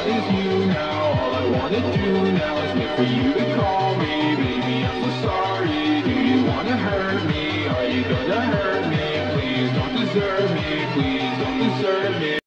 want is you now. All I wanna do now is wait for you to call me. Baby, I'm so sorry. Do you wanna hurt me? Are you gonna hurt me? Please don't desert me. Please don't desert me.